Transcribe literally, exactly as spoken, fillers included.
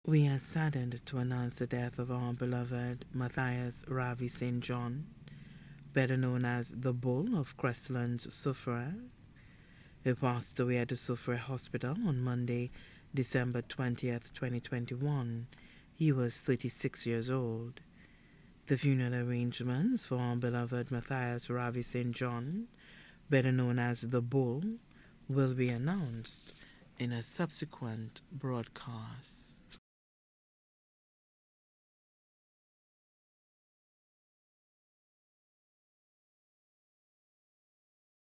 We are saddened to announce the death of our beloved Matthias Ravi St John, better known as the Bull of Crestland's Soufriere. He passed away at the Soufriere Hospital on Monday, December twentieth, twenty twenty-one. He was thirty-six years old. The funeral arrangements for our beloved Matthias Ravi St John, better known as the Bull, will be announced in a subsequent broadcast.